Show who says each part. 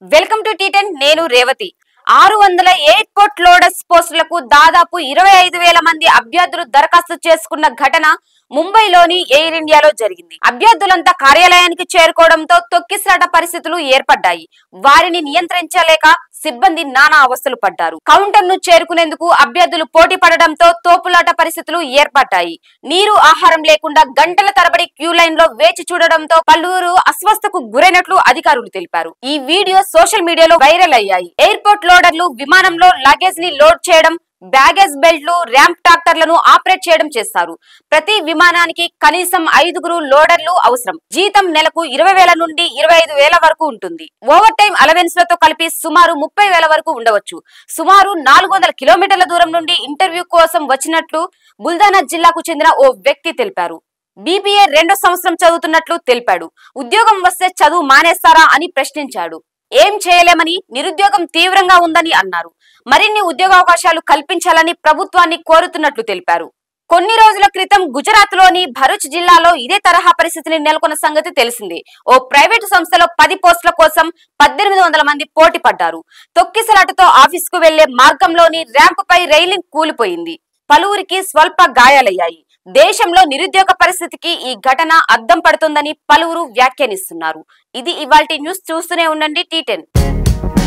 Speaker 1: Welcome to టీ10 నేను Revathi 600 airport loaders పోస్టులకు దాదాపు 25,000 మంది అభ్యర్థులు దరఖాస్తు చేసుకున్న ఘటన ముంబైలోని ఎయిర్ ఇండియాలో జరిగింది. అభ్యర్థులంతా కార్యాలయానికి చేరుకోవడంతో తొక్కిసలాట పరిస్థితులు ఏర్పడ్డాయి. వారిని నియంత్రించలేక సిబ్బంది నానా అవస్థలు పడ్డారు. కౌంటర్ ను చేరుకునేందుకు అభ్యర్థులు పోటీ పడడంతో తోపులాట పరిస్థితులు ఏర్పడ్డాయి. నీరు ఆహారం లేకుండా గంటల తరబడి క్యూ లైన్ లో వేచి చూడడంతో పలువురు అస్వస్థకు గురైనట్లు అధికారులు తెలిపారు. ఈ వీడియో సోషల్ మీడియాలో వైరల్ అయ్యాయి. ఎయిర్పోర్ట్ లోడర్లు విమానంలో లగేజ్ ని లోడ్ చేయడం, బ్యాగేజ్ బెల్ట్లు, ర్యాంప్ ట్రాక్టర్లను ఆపరేట్ చేయడం చేస్తారు. ప్రతి విమానానికి కనీసం 5 లోడర్లు అవసరం. జీతం నెలకు 20,000 నుండి 25,000 వరకు ఉంటుంది. ఓవర్ టైం అలవెన్స్ లతో కలిపి సుమారు 30,000 వరకు ఉండవచ్చు. సుమారు 400 కిలోమీటర్ల దూరం నుండి ఇంటర్వ్యూ కోసం వచ్చినట్లు బుల్దానా జిల్లాకు చెందిన ఓ వ్యక్తి తెలిపారు. BBA 2వ సంవత్సరం చదువుతున్నట్లు తెలిపాడు. ఉద్యోగం వస్తే చదువు మానేస్తారా అని ప్రశ్నించాడు. ఏం చేయలేమని, నిరుద్యోగం తీవ్రంగా ఉందని అన్నారు. మరిన్ని ఉద్యోగావకాశాలు కల్పించాలని ప్రభుత్వాన్ని కోరుతున్నట్లు తెలిపారు. కొన్ని రోజుల క్రితం గుజరాత్ లోని భరూచ్ జిల్లాలో ఇదే తరహా పరిస్థితిని నెలకొన్న సంగతి తెలిసిందే. ఓ ప్రైవేటు సంస్థలో 10 పోస్టుల కోసం 1800 మంది పోటీ పడ్డారు. తొక్కిసలాటతో ఆఫీస్ కు వెళ్లే మార్గంలోని ర్యాంప్ పై రైలింగ్ కూలిపోయింది. పలువురికి స్వల్ప గాయాలయ్యాయి. దేశంలో నిరుద్యోగ పరిస్థితికి ఈ ఘటన అద్దం పడుతుందని పలువురు వ్యాఖ్యానిస్తున్నారు. ఇది ఇవాల్టి న్యూస్. చూస్తూనే ఉండండి టీ10.